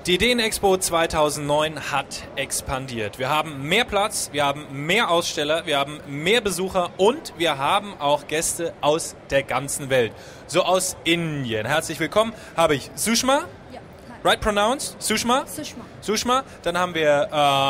Die Ideen-Expo 2009 hat expandiert. Wir haben mehr Platz, wir haben mehr Aussteller, wir haben mehr Besucher und wir haben auch Gäste aus der ganzen Welt. So aus Indien. Herzlich willkommen. Habe ich Sushma. Ja. Right pronounced? Sushma? Sushma. Sushma. Dann haben wir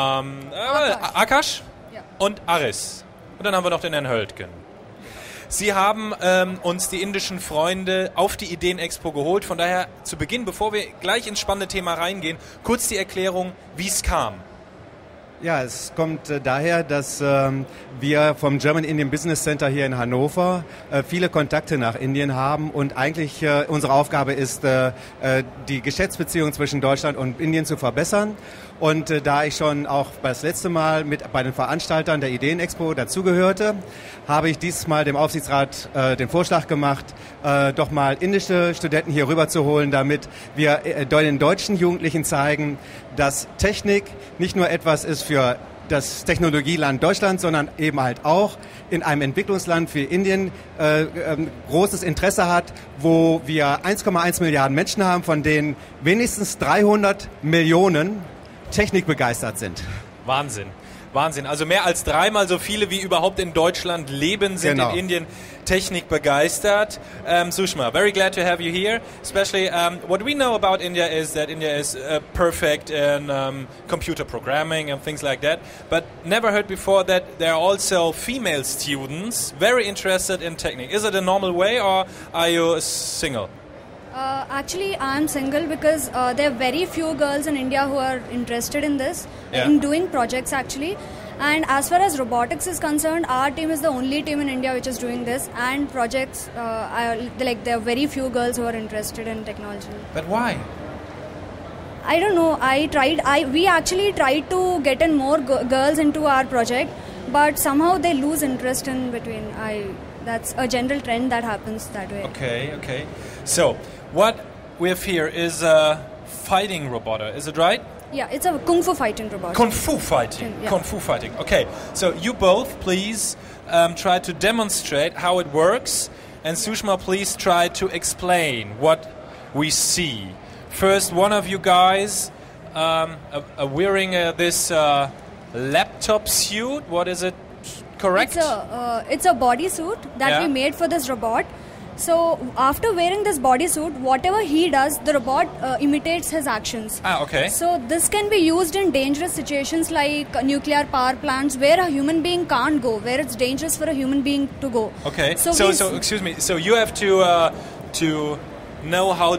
Akash Ja. und Aris. Und dann haben wir noch den Herrn Höldgen. Sie haben uns die indischen Freunde auf die Ideen-Expo geholt. Von daher zu Beginn, bevor wir gleich ins spannende Thema reingehen, kurz die Erklärung, wie es kam. Ja, es kommt daher, dass wir vom German Indian Business Center hier in Hannover viele Kontakte nach Indien haben und eigentlich unsere Aufgabe ist, die Geschäftsbeziehungen zwischen Deutschland und Indien zu verbessern. Und da ich schon auch das letzte Mal bei den Veranstaltern der Ideen-Expo dazugehörte, habe ich dieses Mal dem Aufsichtsrat den Vorschlag gemacht, doch mal indische Studenten hier rüber zu holen, damit wir den deutschen Jugendlichen zeigen, dass Technik nicht nur etwas ist für das Technologieland Deutschland, sondern eben halt auch in einem Entwicklungsland wie Indien großes Interesse hat, wo wir 1,1 Milliarden Menschen haben, von denen wenigstens 300 Millionen technikbegeistert sind. Wahnsinn. Wahnsinn. Also mehr als dreimal so viele, wie überhaupt in Deutschland leben, sind in Indien Technik begeistert. Sushma, very glad to have you here. Especially what we know about India is that India is perfect in computer programming and things like that. But never heard before that there are also female students very interested in technique. Is it a normal way or are you single? Actually, I'm single because there are very few girls in India who are interested in this, in doing projects actually. And as far as robotics is concerned, our team is the only team in India which is doing this. And projects, there are very few girls who are interested in technology. But why? I don't know. We actually tried to get in more girls into our project, but somehow they lose interest in between. That's a general trend that happens that way. Okay. So, what we have here is a fighting robot, is it right? Yeah, it's a kung fu fighting robot. Kung fu fighting. Yeah. Kung fu fighting. Okay, so you both please try to demonstrate how it works, and Sushma, please try to explain what we see. First, one of you guys wearing this laptop suit. What is it? Correct? It's a bodysuit that we made for this robot. So after wearing this bodysuit, whatever he does, the robot imitates his actions. Okay. So this can be used in dangerous situations like nuclear power plants where a human being can't go, where it's dangerous for a human being to go. Okay. So excuse me. So you have to know how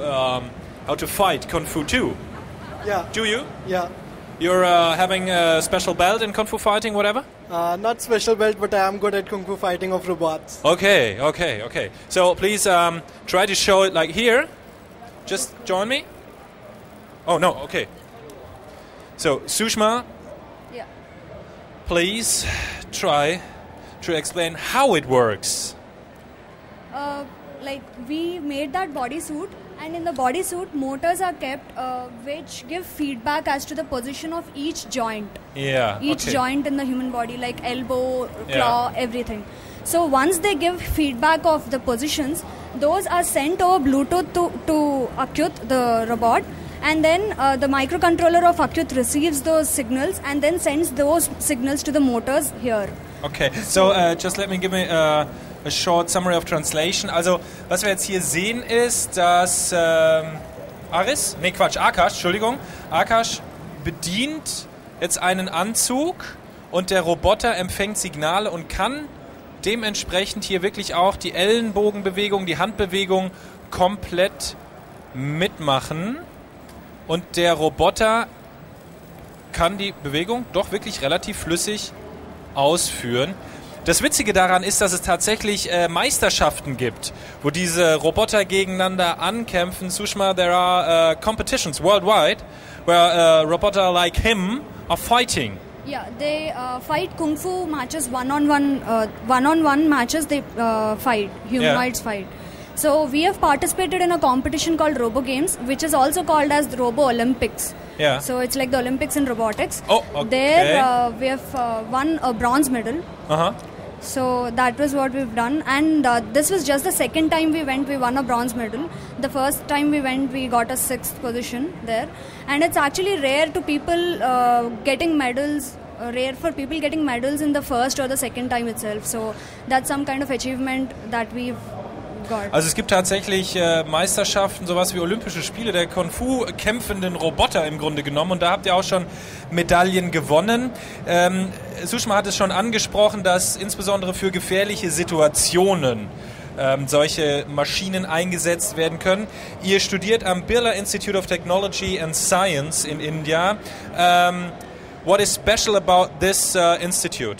to fight Kung Fu too. Yeah. Do you? Yeah. You're having a special belt in Kung Fu fighting, whatever? Not special belt, but I am good at Kung Fu fighting of robots. Okay. So please try to show it like here. Just join me. Oh, no, okay. So, Sushma, please try to explain how it works. We made that bodysuit, and in the bodysuit, motors are kept which give feedback as to the position of each joint. Yeah. Each joint in the human body, like elbow, claw, everything. So once they give feedback of the positions, those are sent over Bluetooth to Akyut, the robot, and then the microcontroller of Akyut receives those signals and then sends those signals to the motors here. Okay, so just let me give me a short summary of translation. Also, was wir jetzt hier sehen ist, dass Akash, Entschuldigung, Akash bedient jetzt einen Anzug und der Roboter empfängt Signale und kann dementsprechend hier wirklich auch die Ellenbogenbewegung, die Handbewegung komplett mitmachen und der Roboter kann die Bewegung doch wirklich relativ flüssig ausführen. Das Witzige daran ist, dass es tatsächlich Meisterschaften gibt, wo diese Roboter gegeneinander ankämpfen. Sushma, there are competitions worldwide where roboter like him are fighting. Yeah, they fight kung fu matches, one-on-one matches. They fight, humanoids fight. So we have participated in a competition called Robo Games, which is also called as the Robo Olympics. Yeah. So it's like the Olympics in robotics. Oh, okay. There we have won a bronze medal. So that was what we've done, and this was just the second time we went. We won a bronze medal. The first time we went, we got a 6th position there, and it's actually rare to people getting medals. Rare for people getting medals in the first or the second time itself. So that's some kind of achievement that we've got. Also es gibt tatsächlich Meisterschaften, sowas wie Olympische Spiele der Kung-Fu kämpfenden Roboter im Grunde genommen, und da habt ihr auch schon Medaillen gewonnen. Sushma hat es schon angesprochen, dass insbesondere für gefährliche Situationen solche Maschinen eingesetzt werden können. Ihr studiert am Birla Institute of Technology and Science in India. What is special about this institute?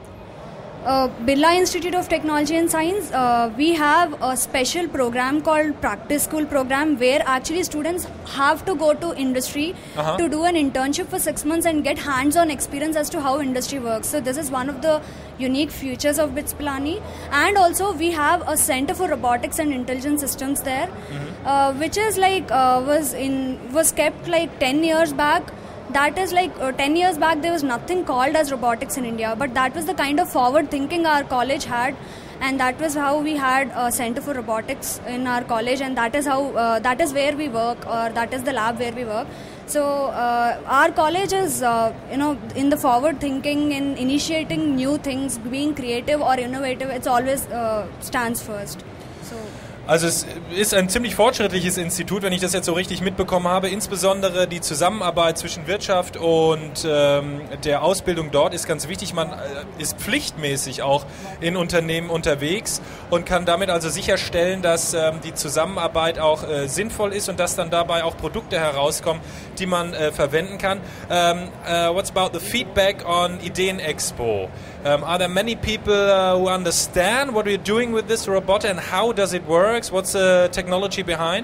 Birla Institute of Technology and Science, we have a special program called Practice School program, where actually students have to go to industry to do an internship for 6 months and get hands-on experience as to how industry works. So this is one of the unique features of BITS Pilani. And also we have a Center for Robotics and Intelligent Systems there, which is like was kept like 10 years back. That is like 10 years back there was nothing called as robotics in India, but that was the kind of forward thinking our college had, and that was how we had a Center for Robotics in our college, and that is how that is where we work, or that is the lab where we work. So our college is in the forward thinking, in initiating new things, being creative or innovative, it's always stands first. So Also es ist ein ziemlich fortschrittliches Institut, wenn ich das jetzt so richtig mitbekommen habe. Insbesondere die Zusammenarbeit zwischen Wirtschaft und der Ausbildung dort ist ganz wichtig. Man ist pflichtmäßig auch in Unternehmen unterwegs und kann damit also sicherstellen, dass die Zusammenarbeit auch sinnvoll ist und dass dann dabei auch Produkte herauskommen, die man verwenden kann. What's about the feedback on Ideen Expo? Are there many people who understand what we're doing with this robot and how does it work? What's the technology behind?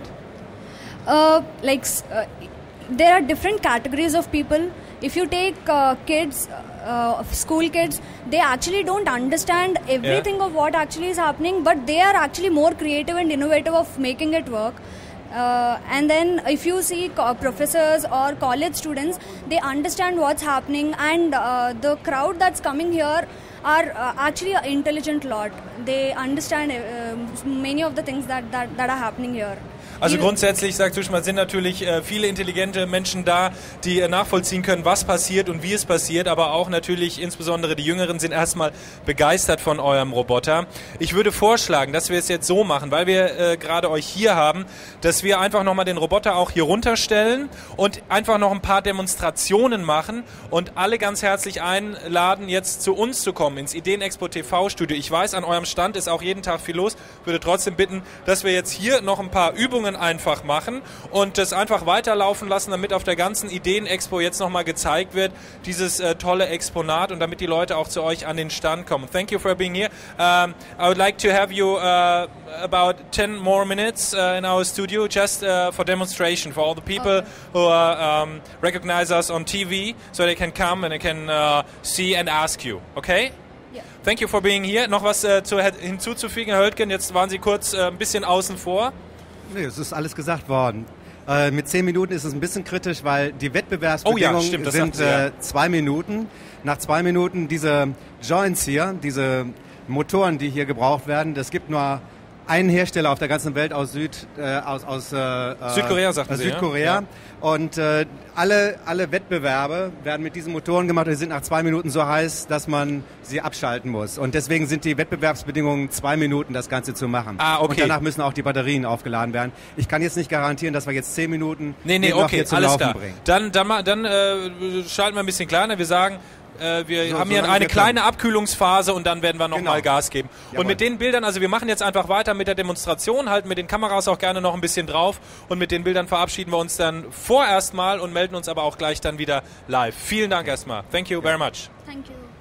There are different categories of people. If you take kids, school kids, they actually don't understand everything of what actually is happening, but they are actually more creative and innovative of making it work. And then if you see professors or college students, they understand what's happening, and the crowd that's coming here are actually an intelligent lot. They understand many of the things that are happening here. Also grundsätzlich, sagt Sushma, sind natürlich viele intelligente Menschen da, die nachvollziehen können, was passiert und wie es passiert, aber auch natürlich insbesondere die Jüngeren sind erstmal begeistert von eurem Roboter. Ich würde vorschlagen, dass wir es jetzt so machen, weil wir gerade euch hier haben, dass wir einfach nochmal den Roboter auch hier runterstellen und einfach noch ein paar Demonstrationen machen und alle ganz herzlich einladen, jetzt zu uns zu kommen, ins Ideen-Expo TV-Studio. Ich weiß, an eurem Stand ist auch jeden Tag viel los. Ich würde trotzdem bitten, dass wir jetzt hier noch ein paar Übungen einfach machen und das einfach weiterlaufen lassen, damit auf der ganzen Ideen-Expo jetzt nochmal gezeigt wird, dieses tolle Exponat, und damit die Leute auch zu euch an den Stand kommen. Thank you for being here. I would like to have you about 10 more minutes in our studio just for demonstration for all the people who recognize us on TV, so they can come and they can see and ask you. Okay? Yeah. Thank you for being here. Noch was hinzuzufügen, Herr Höltgen? Jetzt waren Sie kurz ein bisschen außen vor. Nee, es ist alles gesagt worden. Mit 10 Minuten ist es ein bisschen kritisch, weil die Wettbewerbsbedingungen sind 2 Minuten. Nach 2 Minuten diese Joints hier, diese Motoren, die hier gebraucht werden, das gibt nur einen Hersteller auf der ganzen Welt aus Südkorea, sagten Sie, Südkorea. Ja. Und alle Wettbewerbe werden mit diesen Motoren gemacht und die sind nach 2 Minuten so heiß, dass man sie abschalten muss. Und deswegen sind die Wettbewerbsbedingungen 2 Minuten, das Ganze zu machen. Okay. Und danach müssen auch die Batterien aufgeladen werden. Ich kann jetzt nicht garantieren, dass wir jetzt 10 Minuten okay, hier zum alles Laufen klar. bringen. Dann schalten wir ein bisschen kleiner. Wir sagen, wir haben hier eine kleine Abkühlungsphase und dann werden wir nochmal Gas geben. Jawohl. Und mit den Bildern, also wir machen jetzt einfach weiter mit der Demonstration, halten mit den Kameras auch gerne noch ein bisschen drauf und mit den Bildern verabschieden wir uns dann vorerst mal und melden uns aber auch gleich dann wieder live. Vielen Dank erstmal. Thank you very much. Thank you.